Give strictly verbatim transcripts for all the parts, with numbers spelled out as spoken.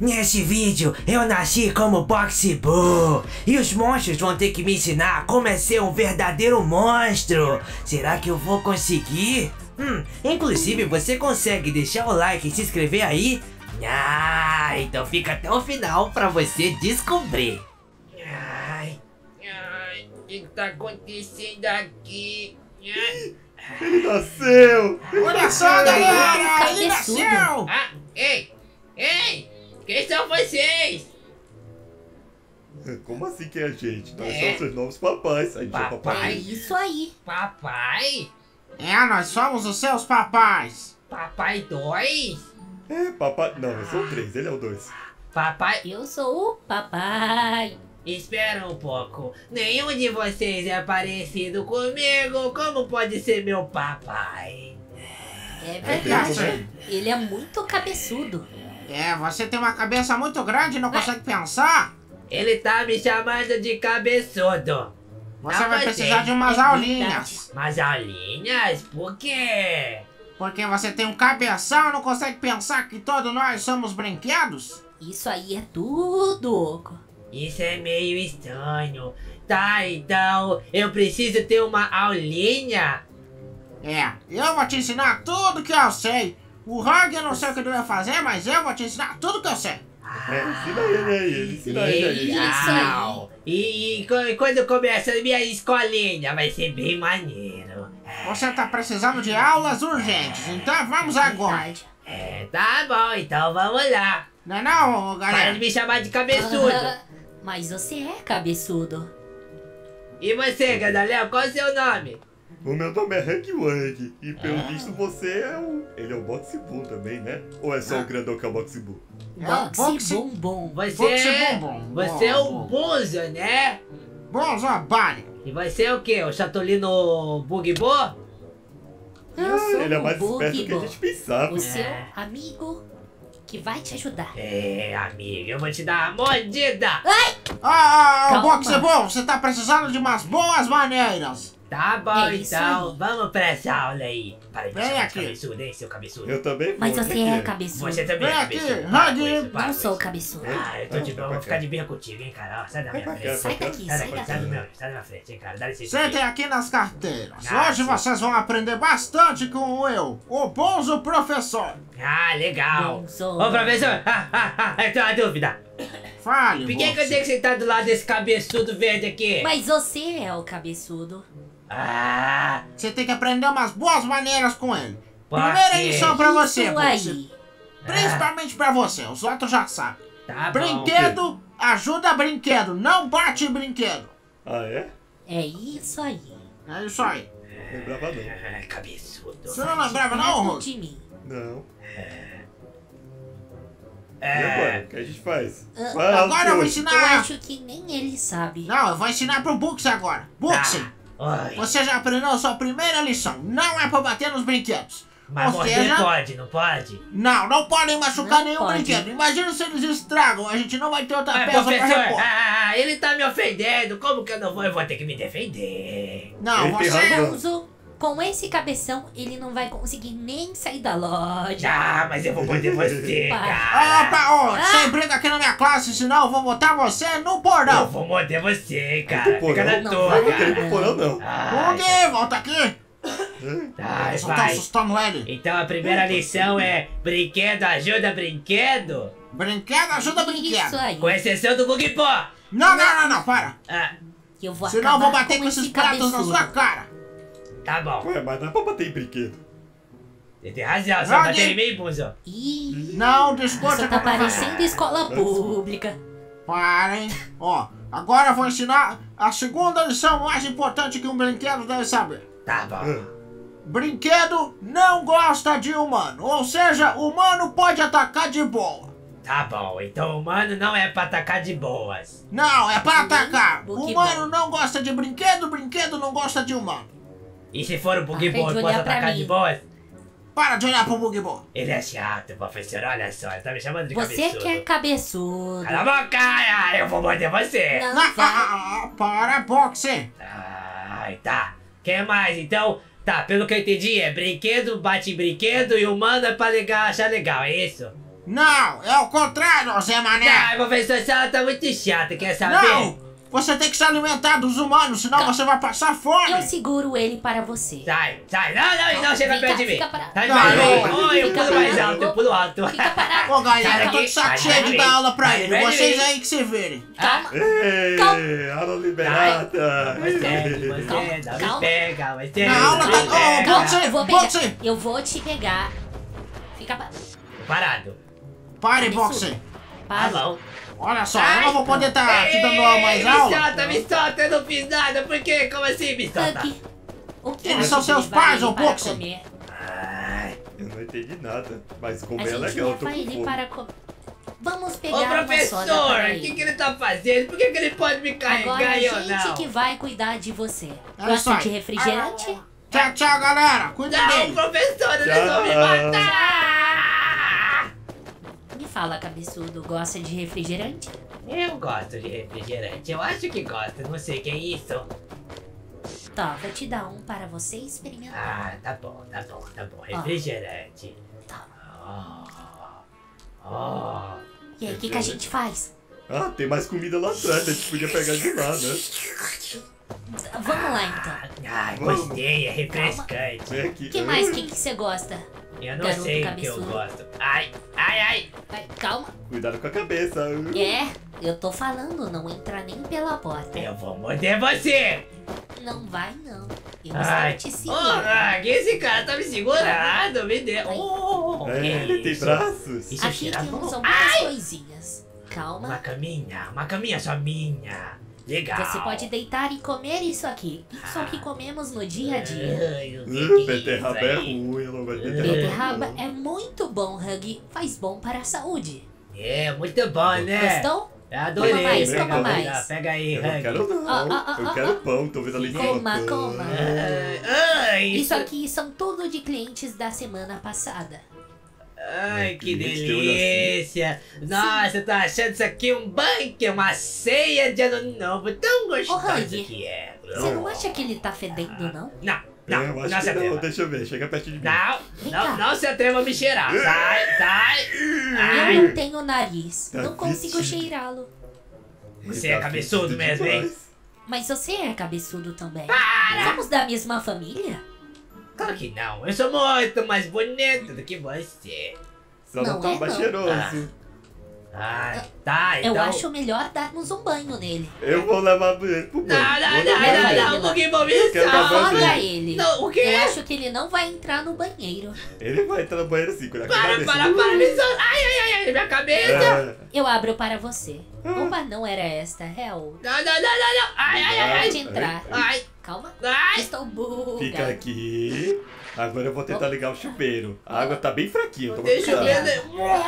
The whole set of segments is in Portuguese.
Neste vídeo, eu nasci como Boxy Boo e os monstros vão ter que me ensinar como é ser um verdadeiro monstro. Será que eu vou conseguir? Hum, inclusive você consegue deixar o like e se inscrever aí? Ah, então fica até o final pra você descobrir. Ai, ai, o que tá acontecendo aqui? Ele nasceu! Olha só, galera! Ele nasceu! Ah, ei, ei, quem são vocês? Como assim que é a gente? Nós É. somos seus novos papais. A gente é Papai. papai. É isso aí. Papai? É, nós somos os seus papais. Papai dois? É, papai. Não, eu sou o três, ele é o dois. Papai... Eu sou o papai. Espera um pouco. Nenhum de vocês é parecido comigo. Como pode ser meu papai? É verdade. verdade. Ele é muito cabeçudo. É, você tem uma cabeça muito grande e não consegue pensar. Ele tá me chamando de cabeçudo. Você Não, vai mas precisar é- de umas é aulinhas. Mas aulinhas? Por quê? Porque você tem um cabeção e não consegue pensar que todos nós somos brinquedos? Isso aí é tudo. Isso é meio estranho. Tá, então eu preciso ter uma aulinha? É, eu vou te ensinar tudo que eu sei. O Hug eu não sei o que ele vai fazer, mas eu vou te ensinar tudo que eu sei. É, ensina ele aí, ele ensina ele aí. Legal. E, e qu- quando começa a minha escolinha, vai ser bem maneiro. Você tá precisando de aulas urgentes, então vamos agora. Verdade. É, tá bom, então vamos lá. Não é não, Para galera? de me chamar de cabeçudo. Mas você é cabeçudo. E você, Gadaléo, qual é o seu nome? O meu nome é Hug Wang. E pelo visto você é o. Ele é o Boxy Boo também, né? Ou é só o grandão que é o Boxy Boo? É o Boxe boxe- bumbum. Você, Boxe Bumbum. você é o Bom, bom. Bunzo, né? Bom trabalho. E você é o quê? O Chatolino Bugbo? Eu sou Ele é o mais esperto do que a Bugbo, gente pensava. o seu É. amigo que vai te ajudar. É, amigo, eu vou te dar uma mordida. Ah, ah, Calma. Boxe Bom, você tá precisando de umas boas maneiras. Tá bom, É isso então, aí. vamos pra essa aula aí. Para de me Vem chamar de aqui. cabeçudo, hein, seu cabeçudo. Eu também vou. Mas o que você que é cabeçudo. Você também Vem é aqui, cabeçudo. Para Hug. com isso, para Não com sou isso. cabeçudo. Ah, eu tô de Vai boa, pra vou ficar cá. de birra contigo, hein, cara. Ó, sai da minha Vai pra frente. cá. Sai daqui, Sai sai daqui, sai do daqui. meu, sai da minha frente, hein, cara. Dá licença. Sentem aqui. aqui nas carteiras. Ah, Hoje sim. vocês vão aprender bastante com eu, o Bonzo Professor. Ah, legal. Bonzo. Ô, professor, ah, ah, ah, eu tenho uma dúvida. Fale, Por que, que eu Boxe. tenho que sentar do lado desse cabeçudo verde aqui? Mas você é o cabeçudo. Ah, Você tem que aprender umas boas maneiras com ele. Por Primeira quê? lição pra você, Isso Boxe. aí. Principalmente pra você, os outros já sabem. tá bom. Brinquedo ajuda brinquedo, não bate brinquedo. Ah, é? É isso aí. É isso aí. Lembrava não. Ah, cabeçudo. Você não lembrava não, Perto Ruth? de mim. Não. E É, agora? O que a gente faz? Ah, Fala, Agora eu vou Deus. Eu ensinar. acho que nem ele sabe. Não, eu vou ensinar pro Bux agora. Bux, ah, oi. você já aprendeu a sua primeira lição. Não é pra bater nos brinquedos. Mas Ou morder seja, pode, não pode? não, não podem machucar Não nenhum pode. brinquedo. Imagina se eles estragam, a gente não vai ter outra Mas, peça pra professor, repor. ah, ele tá me ofendendo. Como que eu não vou? Eu vou ter que me defender. Não, Ele tem você... razão. Bonzo, com esse cabeção, ele não vai conseguir nem sair da loja. Ah, mas eu vou morder você, Para. Ah, cara. pra, ó, sem briga aqui na minha classe, senão eu vou botar você no Eu porão. vou morder você, Vai cara. pro Fica porão? na Não tua, vai. Eu não quero ir cara. pro porão, não. Ai, Bug, volta aqui. ai, Só tá vai. assustando ele. Então a primeira lição é brinquedo ajuda brinquedo? Brinquedo ajuda Isso brinquedo. aí. Com exceção do Bug Pó. Não, não, não, não, para. Ah, Que eu vou Senão eu vou acabar bater com esse esses pratos na cabeçudo. sua cara. tá bom. Ué, mas dá pra bater em brinquedo. Você tem razão, só Jogue. bater em mim, Bunzo. Ih, Não discute você com tá a professora. parecendo escola pública. Parem. Ó, agora eu vou ensinar a segunda lição mais importante que um brinquedo deve saber. Tá bom. Ah, Brinquedo não gosta de humano, ou seja, humano pode atacar de boa. Tá bom, então o humano não é pra atacar de boas. Não, é pra Bem, atacar. Pokémon. Humano não gosta de brinquedo, brinquedo não gosta de humano. E se for o Bug Para Pó, de eu posso olhar pra atacar mim. de boas? Para de olhar pro Bugbo. Ele é chato, professor, olha só, ele tá me chamando de Você cabeçudo. que é cabeçudo. Cala a boca, ah, eu vou morder você. Não Ah, vai. ah, ah, para, boxe. Ai, tá. Quer mais, então? Tá, pelo que eu entendi, é brinquedo, bate em brinquedo e humano é pra legal, achar legal, é isso? Não, é o contrário, Zé Mané. Ai, professor, essa aula tá muito chata, quer saber? Não! Você tem que se alimentar dos humanos, senão você vai passar fome. Eu seguro ele para você. Sai, sai, não, não, não, chega Vem perto cá, de mim. fica parado. Sai de Não, mim. não, Oi, eu fica pulo mais parado. alto, eu pulo alto. Fica parado. Ô, galera, Sai eu tô daqui, de saco sai cheio de daqui. dar aula pra Sai ele. daqui. Vocês aí que se virem. Calma. Ei, Calma. aula liberada. Você, você, Calma, não me calma. pega, você. Na aula não tá- me Ô, pega. pode ser. Eu vou pegar. Boxe. Eu vou te pegar. Fica parado. Parado. Pare, Absurdo. boxe. Tá Para. bom. Olha só, eu não vou poder estar te dando mais me aula. solta, me solta, eu não fiz nada. Por quê? Como assim me solta? Hug. O que Eles acha são que seus levar pais, ele ô para Boxe? comer? Ai, eu não entendi nada. Mas como A é gente legal, eu tô leva com ele fome. para comer. Vamos pegar Ô uma soda professor, para o ele. que, que ele tá fazendo? Por que, que ele pode me carregar Agora e eu a gente não? que vai cuidar de você. É isso Gosta aí. de refrigerante? Tchau, tchau, galera. Cuida Não, dele. professor, eles Tchau. vão me matar! Me fala, cabeçudo, gosta de refrigerante? Eu gosto de refrigerante, eu acho que gosto, não sei o que é isso. Tá, vou te dar um para você experimentar. Ah, tá bom, tá bom, tá bom, refrigerante. Tá. Oh, oh. E aí, o que, que a gente faz? Ah, tem mais comida lá atrás, a gente podia pegar de lá, né? Vamos lá, então. Ai, Vamos. gostei, é refrescante. Vem aqui. O que mais? O que, que você gosta? Eu não Garoto sei o que eu cabeçudo. gosto. Ai, ai, ai. Vai, calma. Cuidado com a cabeça. É, eu tô falando, não entra nem pela porta. Eu vou morder você. Não vai, não. Eu Ai, estou te oh, seguindo. ah, que esse cara tá me segurando, me deu. Oh, É, que ele tem isso? braços. Isso Aqui cheira temos bom. algumas coisinhas. Uma Calma. caminha, uma caminha só minha. Legal. Você pode deitar e comer isso aqui. Isso é o que comemos no dia a dia. Ai, o que Uh, que é beterraba isso é aí? ruim, ela vai beterraba. Beterraba é muito bom, Hug. Faz bom para a saúde. É, muito bom, né? Gostou? Eu adorei. Toma mais, toma Pega mais. aí, Pega aí, Eu não Hug. quero não. Ah, ah, ah, Eu ah, quero ah. pão, tô vendo ali que Coma, falta. coma. Ai, ai, Isso aqui são tudo de clientes da semana passada. Ai, que Cliente de olho delícia! Nossa, eu tô achando isso aqui um bunker, uma ceia de ano novo tão gostoso Hug, que é. Você não acha que ele tá fedendo, não? Não, É, não, eu não, acho se que não, atreva. deixa eu ver, chega perto de mim. Não, Vem não, cá. não se atreva a me cheirar. Sai, sai! Eu Ai, não tenho nariz. Tá Não consigo vestido. cheirá-lo. você Ele é tá cabeçudo vestido mesmo, hein? demais. Mas você é cabeçudo também. Para! Somos da mesma família? Claro que não, eu sou muito mais bonito do que você. Só não, Não tá é, mais não. cheiroso. Ah, tá, então... Eu acho melhor darmos um banho nele. Eu vou levar ele pro banho. Não, não, Vou não, levar não, ele. não, porque vou me quero dar banho salvar. Afoga ele. Não, o quê? Eu acho que ele não vai entrar no banheiro. Ele vai entrar no banheiro assim, com a Para, cabeça. para, para, me solta. Ai, ai, ai, ai, minha cabeça. É. Eu abro para você. Opa, não era esta, é o... Não, não, não, não, não. Ai, ai, ai, Pode ai. entrar. Ai, Calma. ai. Estou burra. Fica aqui. Agora eu vou tentar ligar o chuveiro. A água tá bem fraquinha, toma Deixa eu cuidado. ver.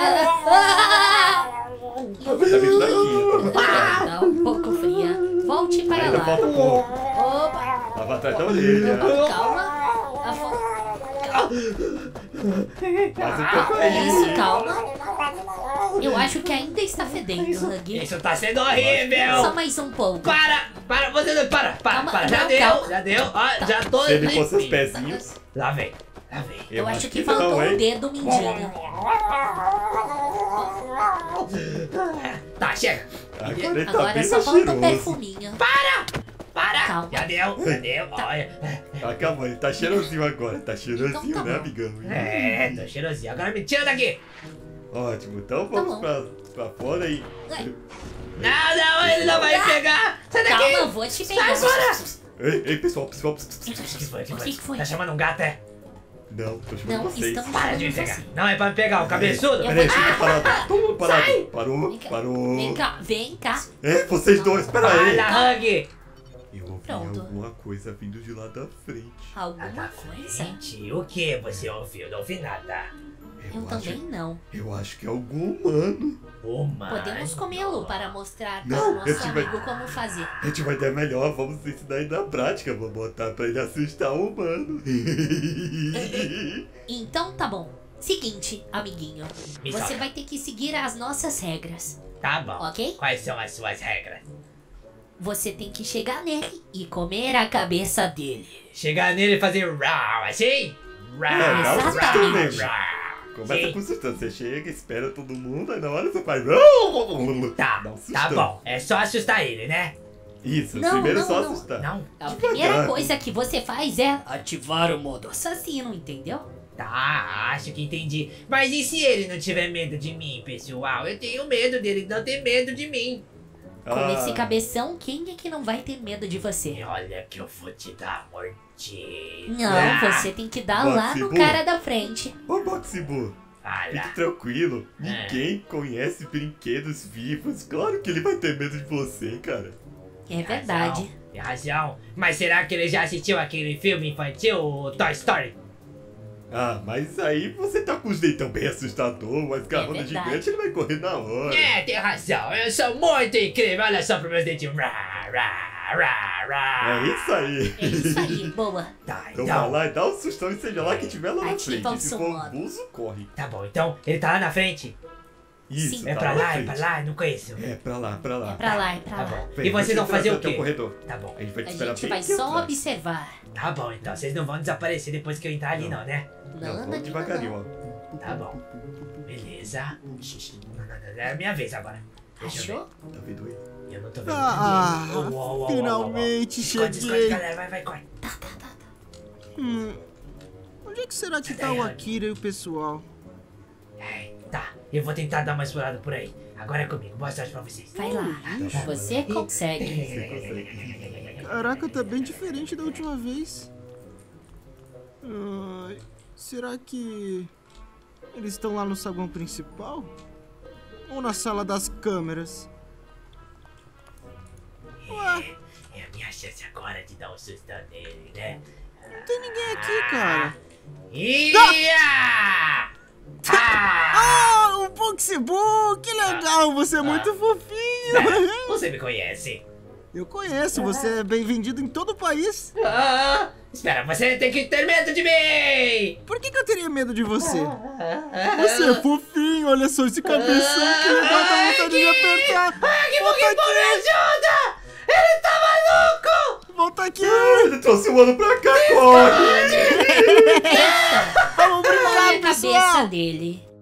Ah! A água tá bem fraquinha. toma Tá um pouco fria. Volte para Ainda lá. falta um pouco. Opa, Lava atrás da orelha. calma. Afo- Mais um pouco aí. Isso, calma. Eu acho que ainda está fedendo, Hug. Isso tá sendo Só horrível. mais um pouco. Para, para, você não, para, para, Calma, para. Já não, deu, calma. já deu. Ó, já tô Se ele fosse os limpinho. pezinhos. Lá vem, lá vem. Eu, acho que, não, faltou hein? o dedo mindinho. Tá, chega. Agora ele tá Agora bem só mais falta o cheiroso. perfuminho. Para. Calma. Já deu, já deu. Olha. Acabou, ele tá cheirosinho agora. Tá cheirosinho, Então tá né, bom. amigão? É, tô cheirosinho. Agora me tira daqui. Ótimo, então vamos bom. pra, pra fora e... Ai. Não, não, ele não vai pegar. Sai daqui. Calma, vou te Sai pegar. fora. Ei, ei, pessoal, pessoal. O que foi, que O foi? que que foi? Tá chamando um gato, é? Não, tô chamando Não, vocês. estamos Para de me chamando pegar. você. Não é pra me pegar, o cabeçudo. Eu Peraí, vou- fica parado. Todo mundo parado. Sai. Parou, Vem cá. parou. Vem cá, vem cá. É, vocês dois, pera aí. Fala, Hug. Eu ouvi Pronto. alguma coisa vindo de lá da frente. Alguma coisa? Gente, o que você ouviu? Não ouvi nada. Eu acho, também não. Eu acho que é algum humano. Humano. Podemos comê-lo para mostrar para Não, o nosso esse vai- amigo como fazer. A gente vai dar melhor, vamos ensinar ele na prática. Vou botar pra ele assustar o humano. Então tá bom. Seguinte, amiguinho. Me Você solta. vai ter que seguir as nossas regras, Tá bom. ok? Quais são as suas regras? Você tem que chegar nele e comer a cabeça dele. Chegar nele e fazer rau, assim? Rau, É, rau, exatamente. rau. Começa Sim. com sustando. Você chega, espera todo mundo, aí na hora você faz. Tá, Dá um tá sustão. bom. É só assustar ele, né? Isso, Não, primeiro não, só não. assustar. Não? A Devagar. primeira coisa que você faz é ativar o modo assassino, entendeu? Tá, acho que entendi. Mas e se ele não tiver medo de mim, pessoal? Eu tenho medo dele não ter medo de mim. Com Ah, esse cabeção, quem é que não vai ter medo de você? E olha que eu vou te dar morte. Não, Ah, você tem que dar Pode lá ser no bom. cara da frente. Ô, Boxibu, Olha. fique tranquilo. É. Ninguém conhece brinquedos vivos. Claro que ele vai ter medo de você, cara. É verdade. Tem razão. Mas será que ele já assistiu aquele filme infantil, o Toy Story? Ah, mas aí você tá com os deitão bem assustador, mas garrona É verdade. gigante ele vai correr na hora. É, tem razão. Eu sou muito incrível. Olha só pros meus dentinhos. Rá, rá, rá, rá. É isso aí. É isso aí, boa. Tá, Então vai então. lá e dá um sustão e seja lá que tiver lá na Ativa frente. o Se seu for um modo. buzo, corre. Tá bom, então ele tá lá na frente. Isso, Sim. É tá pra na lá, é frente. pra lá, não conheço. É pra lá, pra lá. É pra lá, é pra Tá lá. bom. Vem, E vocês vão vou te fazer trazer o até quê? corredor. Tá bom. A gente vai te A esperar gente bem vai aqui só atrás. observar. Tá bom, então. Vocês não vão desaparecer depois que eu entrar ali, não, né? Não, Não, não, vamos não, devagarinho, não. ó. Tá bom. Beleza. Não, não, não, é a minha vez agora. Deixa eu ver. Achou? Tá vendo aí? Eu não tô vendo Ah, ninguém. Uou, uou, uou, uou, finalmente uou. Esconde, esconde, cheguei. galera. Vai, vai, corre. Tá, tá, tá, tá. Hum, onde é que será que tá o Akira e o pessoal? É, tá. Eu vou tentar dar uma explorada por aí. Agora é comigo. Boa sorte pra vocês. Vai lá. Você consegue. Você consegue. Caraca, tá bem diferente da última vez. Ai, será que eles estão lá no saguão principal? Ou na sala das câmeras? Ué, É a minha chance agora de dar um sustão nele, né? não tem ninguém aqui, cara. Ia! Ah! Ah, o Boxibu, que legal, você é muito fofinho. Você me conhece? Eu conheço, você é bem vendido em todo o país. Ah, espera, você tem que ter medo de mim! Por que, que eu teria medo de você? Você é fofinho, olha só esse cabeção, que legal, dá vontade de apertar. Ah, que Volta Pokémon me aqui, ajuda! Ele tá maluco! volta aqui. Ele trouxe o ano pra cá, corre! Vamos Põe brincar, a cabeça pessoal. dele.